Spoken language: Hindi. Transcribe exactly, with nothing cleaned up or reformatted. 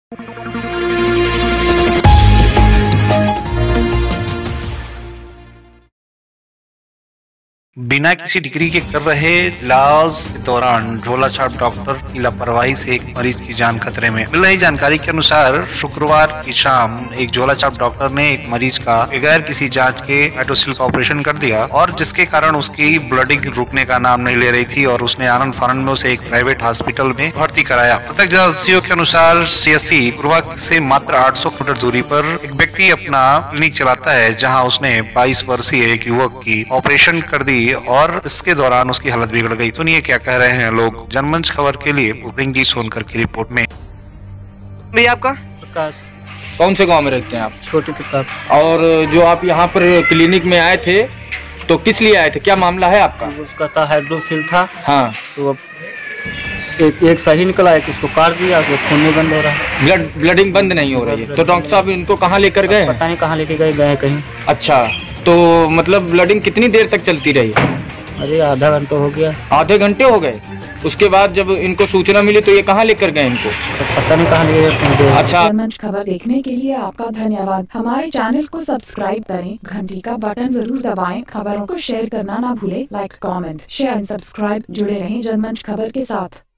बिना किसी डिग्री के कर रहे इलाज के दौरान झोलाछाप डॉक्टर की लापरवाही से एक मरीज की जान खतरे में। मिल रही जानकारी के अनुसार शुक्रवार की शाम एक झोलाछाप डॉक्टर ने एक मरीज का बगैर किसी जांच के हाइड्रोसिल का ऑपरेशन कर दिया और जिसके कारण उसकी ब्लडिंग रुकने का नाम नहीं ले रही थी और उसने आनंद फानंद में उसे एक प्राइवेट हॉस्पिटल में भर्ती कराया। प्रत्यक्षदर्शियों के अनुसार सीएससी गुरुवा से मात्र आठ सौ मीटर दूरी पर एक व्यक्ति अपना क्लिनिक चलाता है, जहाँ उसने बाईस वर्षीय एक युवक की ऑपरेशन कर दी और इसके दौरान उसकी हालत बिगड़ गई। सुनिए क्या कह रहे हैं लोग। जनमंच खबर के लिए भूपिंदर सोनकर की रिपोर्ट में। भैया आपका प्रकाश। कौन से गांव में रहते हैं आप? छोटी किताब। और जो आप यहाँ पर क्लिनिक में आए थे तो किस लिए आए थे, क्या मामला है आपका? उसका था हाइड्रोसिल था। हाँ, तो अब एक, एक सही निकला, एक इसको काट दिया, तो खून नहीं बंद हो रहा है, ब्लड ब्लडिंग बंद नहीं हो रही है। तो डॉक्टर साहब इनको कहाँ लेकर गए? पता नहीं कहाँ लेके गए गए कहीं। अच्छा, तो मतलब ब्लडिंग कितनी देर तक चलती रही? अरे आधा घंटा हो गया। आधे घंटे हो गए। उसके बाद जब इनको सूचना मिली तो ये कहाँ लेकर गए इनको? तो पता नहीं कहाँ ले गए। अच्छा, जनमंच खबर देखने के लिए आपका धन्यवाद। हमारे चैनल को सब्सक्राइब करें, घंटी का बटन जरूर दबाएं, खबरों को शेयर करना ना भूलें। Like, comment, share and subscribe. जुड़े रहें जनमंच खबर के साथ।